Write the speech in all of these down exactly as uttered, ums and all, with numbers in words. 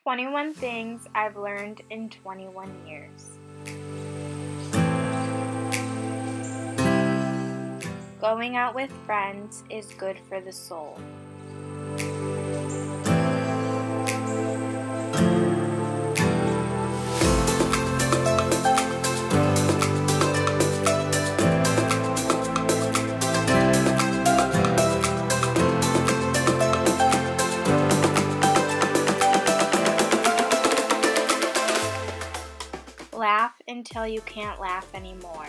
twenty-one things I've learned in twenty-one years. Going out with friends is good for the soul. Laugh until you can't laugh anymore.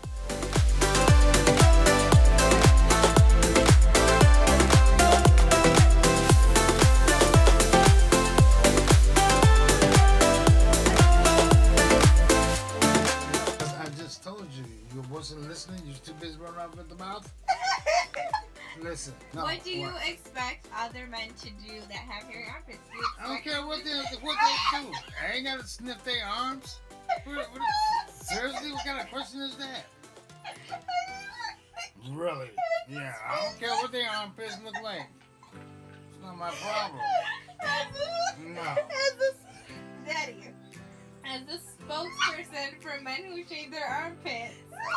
I just told you, you wasn't listening. You're too busy running around with the mouth. Listen. No, what do you what? expect other men to do that have hairy armpits? Do you I don't expect care what they them to- what they do. I ain't gotta sniff their arms. What, what, seriously, what kind of question is that? Really? Yeah, I don't care what their armpits look like. It's not my problem. No. As a, Daddy, as a spokesperson for men who shave their armpits,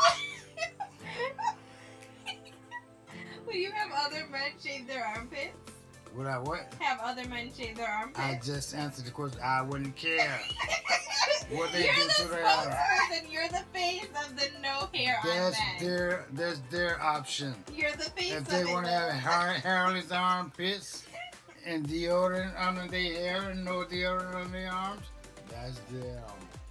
will you have other men shave their armpits? Would I what? Have other men shave their armpits? I just answered the question. I wouldn't care what they You're do the to their arms. spokesperson. You're the face of the no hair on That's men. their that's their option. You're the face If of they it. want to have hair, hairless armpits and deodorant under their hair and no deodorant on their arms, that's them.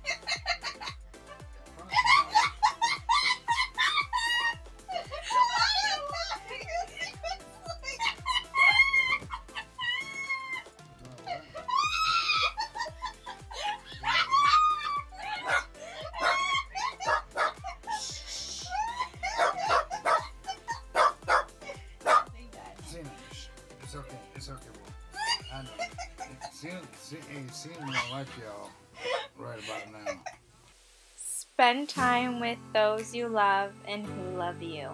It's okay. It's okay, boy. I know. Cena, Cena, Cena don't like y'all right about now. Spend time with those you love and who love you.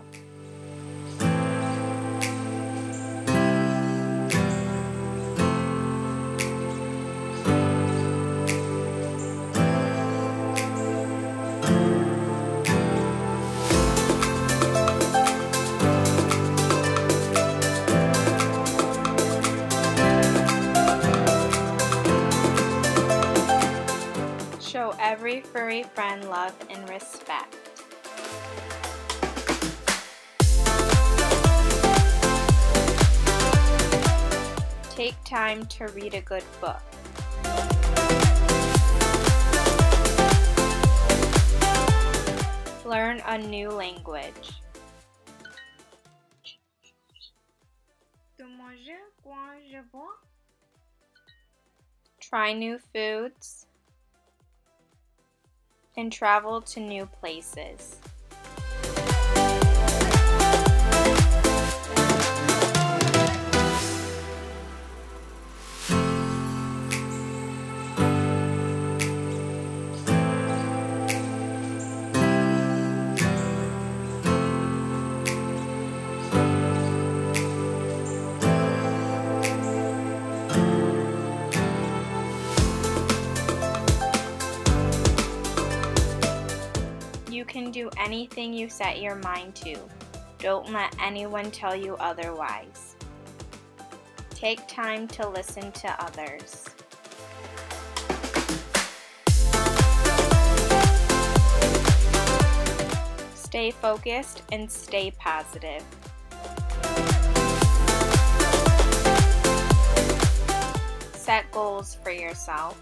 Show every furry friend love and respect. Take time to read a good book. Learn a new language. Try new foods. And travel to new places. You can do anything you set your mind to. Don't let anyone tell you otherwise. Take time to listen to others. Stay focused and stay positive. Set goals for yourself.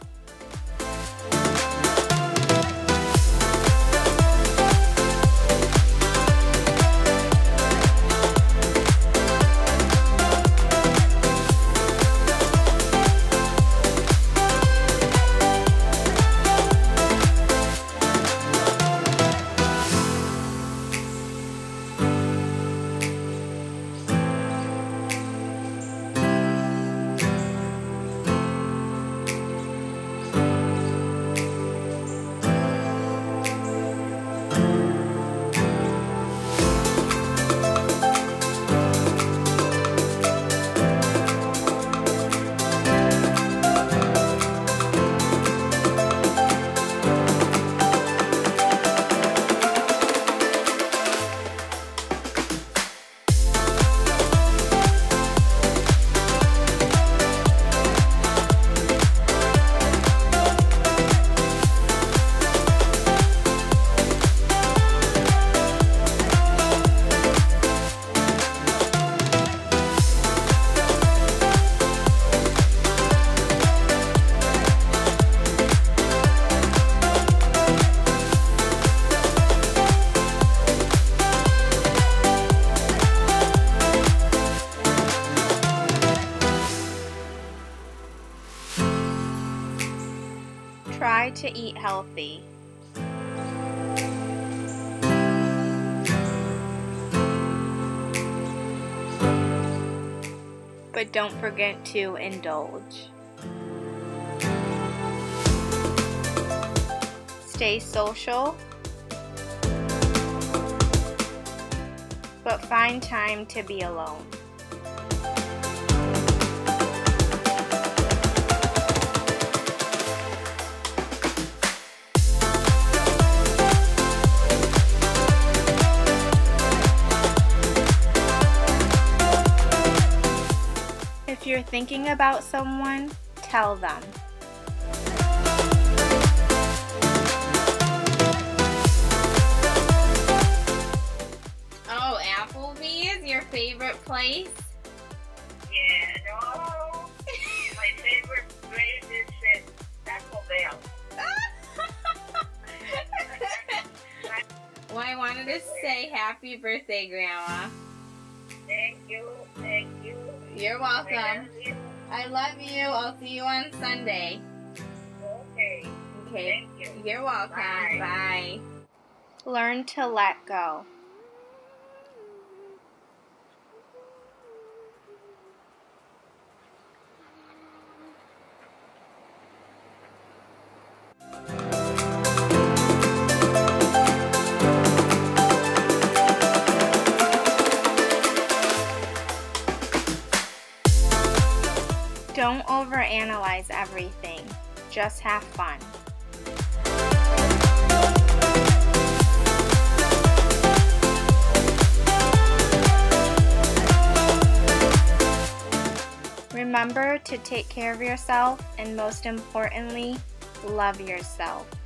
Try to eat healthy. But don't forget to indulge. Stay social, but find time to be alone. If you're thinking about someone, tell them. Oh, Applebee's, your favorite place? Yeah, no. My favorite place is at Taco Bell. Well, I wanted to say happy birthday, Grandma. Thank you, thank you. You're I welcome. love you. I love you. I'll see you on Sunday. Okay. Okay. Thank you. You're welcome. Bye. Bye. Learn to let go. Don't overanalyze everything. Just have fun. Remember to take care of yourself and most importantly, love yourself.